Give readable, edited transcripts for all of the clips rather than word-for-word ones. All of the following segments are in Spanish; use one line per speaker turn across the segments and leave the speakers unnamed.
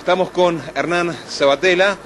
Estamos con Hernán Sabatella,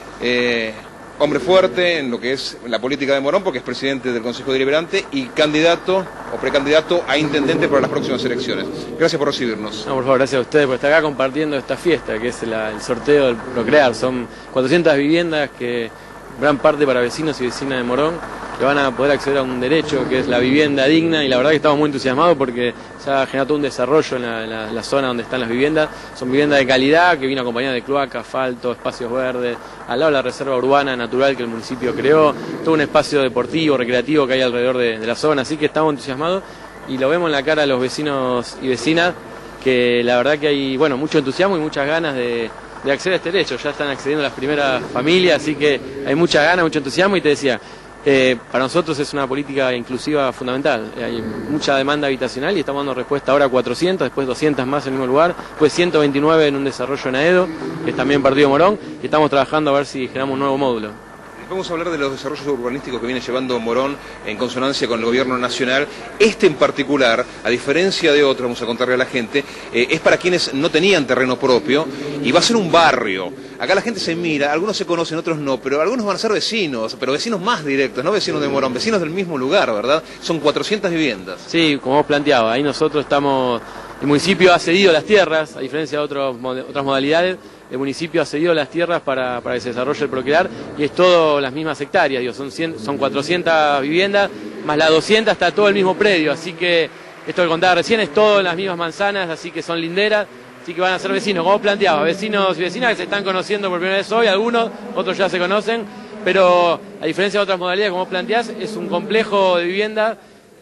hombre fuerte en lo que es la política de Morón, porque es presidente del Consejo Deliberante y candidato o precandidato a intendente para las próximas elecciones. Gracias por recibirnos.
No, por favor, gracias a ustedes por estar acá compartiendo esta fiesta, que es el sorteo del Procrear. Son 400 viviendas que gran parte para vecinos y vecinas de Morón, que van a poder acceder a un derecho que es la vivienda digna, y la verdad que estamos muy entusiasmados porque se ha generado todo un desarrollo en la zona donde están las viviendas. Son viviendas de calidad que vino acompañadas de cloaca, asfalto, espacios verdes, al lado de la reserva urbana natural que el municipio creó, todo un espacio deportivo, recreativo que hay alrededor de la zona, así que estamos entusiasmados y lo vemos en la cara de los vecinos y vecinas, que la verdad que hay mucho entusiasmo y muchas ganas de acceder a este derecho. Ya están accediendo las primeras familias, así que hay mucha ganas, mucho entusiasmo, y te decía, para nosotros es una política inclusiva fundamental. Hay mucha demanda habitacional y estamos dando respuesta ahora a 400, después 200 más en el mismo lugar, después 129 en un desarrollo en Aedo, que es también partido Morón, y estamos trabajando a ver si generamos un nuevo módulo.
Vamos a hablar de los desarrollos urbanísticos que viene llevando Morón en consonancia con el gobierno nacional. Este en particular, a diferencia de otros, vamos a contarle a la gente, es para quienes no tenían terreno propio y va a ser un barrio. Acá la gente se mira, algunos se conocen, otros no, pero algunos van a ser vecinos, pero vecinos más directos, no vecinos de Morón, vecinos del mismo lugar, ¿verdad? Son 400 viviendas.
Sí, como vos planteabas, ahí nosotros estamos, el municipio ha cedido las tierras, a diferencia de otras modalidades. El municipio ha cedido las tierras para que se desarrolle el Procrear, y es todo las mismas hectáreas, digo, son 400 viviendas, más las 200 está todo el mismo predio, así que esto que contaba recién es todo en las mismas manzanas, así que son linderas, así que van a ser vecinos, como planteaba, vecinos y vecinas que se están conociendo por primera vez hoy, algunos, otros ya se conocen, pero a diferencia de otras modalidades, como vos planteás, es un complejo de vivienda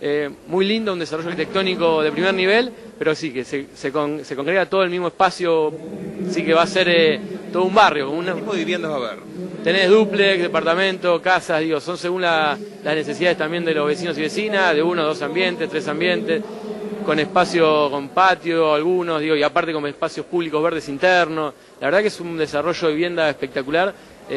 muy lindo, un desarrollo arquitectónico de primer nivel, pero sí, que se congrega todo el mismo espacio, sí que va a ser todo un barrio.
¿Qué tipo de viviendas va a haber?
Tenés dúplex, departamentos, casas, digo, son según las necesidades también de los vecinos y vecinas, de 1, 2 ambientes, 3 ambientes, con espacio, con patio, algunos, digo, y aparte con espacios públicos verdes internos. La verdad que es un desarrollo de vivienda espectacular.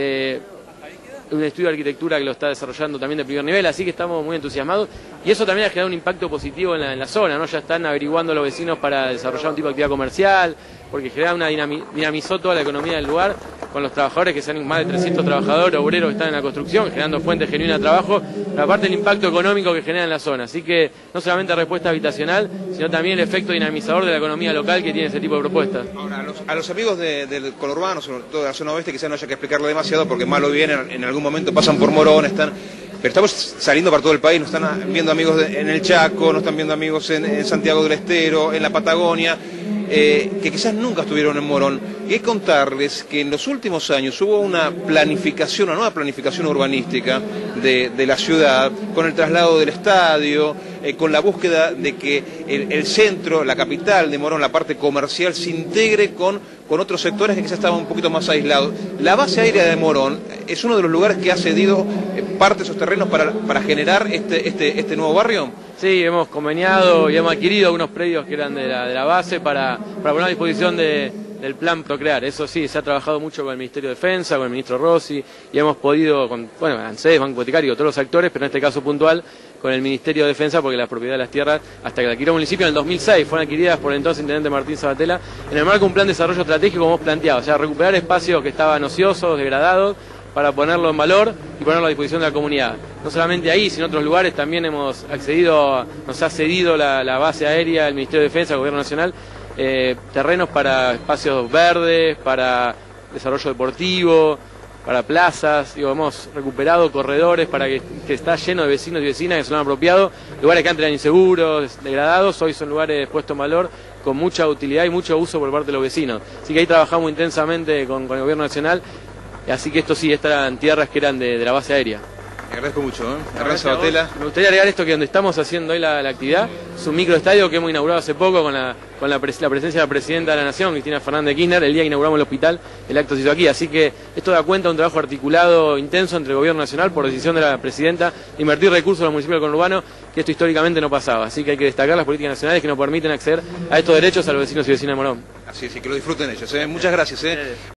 Un estudio de arquitectura que lo está desarrollando también de primer nivel, así que estamos muy entusiasmados, y eso también ha generado un impacto positivo en la zona, ¿no? Ya están averiguando los vecinos para desarrollar un tipo de actividad comercial, porque dinamizó toda la economía del lugar, con los trabajadores, que sean más de 300 trabajadores, obreros que están en la construcción, generando fuentes genuinas de trabajo, pero aparte el impacto económico que genera en la zona. Así que no solamente respuesta habitacional, sino también el efecto dinamizador de la economía local que tiene ese tipo de propuestas.
Ahora, a los amigos del conurbano, sobre todo de la zona oeste, quizás no haya que explicarle demasiado, porque malo vienen, en algún momento pasan por Morón, pero estamos saliendo para todo el país, nos están viendo amigos en el Chaco, nos están viendo amigos en Santiago del Estero, en la Patagonia, que quizás nunca estuvieron en Morón. Y hay que contarles que en los últimos años hubo una nueva planificación urbanística de la ciudad, con el traslado del estadio, con la búsqueda de que el centro, la capital de Morón, la parte comercial, se integre con otros sectores que quizás estaban un poquito más aislados. La base aérea de Morón es uno de los lugares que ha cedido parte de esos terrenos para generar este nuevo barrio.
Sí, hemos conveniado y hemos adquirido algunos predios que eran de la base para poner a disposición del plan Procrear. Eso sí, se ha trabajado mucho con el Ministerio de Defensa, con el ministro Rossi, y hemos podido, ANSES, Banco Hipotecario, todos los actores, pero en este caso puntual, con el Ministerio de Defensa, porque la propiedad de las tierras, hasta que la adquirió el municipio en el 2006, fueron adquiridas por el entonces intendente Martín Sabatella, en el marco de un plan de desarrollo estratégico como hemos planteado, o sea, recuperar espacios que estaban ociosos, degradados, para ponerlo en valor y ponerlo a disposición de la comunidad. No solamente ahí, sino en otros lugares también nos ha cedido la base aérea, el Ministerio de Defensa, el Gobierno Nacional, terrenos para espacios verdes, para desarrollo deportivo, para plazas. Hemos recuperado corredores para que está lleno de vecinos y vecinas que se lo han apropiado, lugares que antes eran inseguros, degradados, hoy son lugares puestos en valor con mucha utilidad y mucho uso por parte de los vecinos. Así que ahí trabajamos intensamente con el Gobierno Nacional. Así que esto sí, estas eran tierras que eran de la base aérea.
Te agradezco mucho, Hernán Sabatella.
Me gustaría agregar esto, que donde estamos haciendo hoy la actividad es un microestadio que hemos inaugurado hace poco con la presencia de la Presidenta de la Nación, Cristina Fernández de Kirchner. El día que inauguramos el hospital, el acto se hizo aquí. Así que esto da cuenta de un trabajo articulado, intenso entre el Gobierno Nacional, por decisión de la Presidenta, de invertir recursos en los municipios del conurbano, que esto históricamente no pasaba. Así que hay que destacar las políticas nacionales que nos permiten acceder a estos derechos a los vecinos y vecinas de Morón.
Así es, y que lo disfruten ellos. Muchas gracias.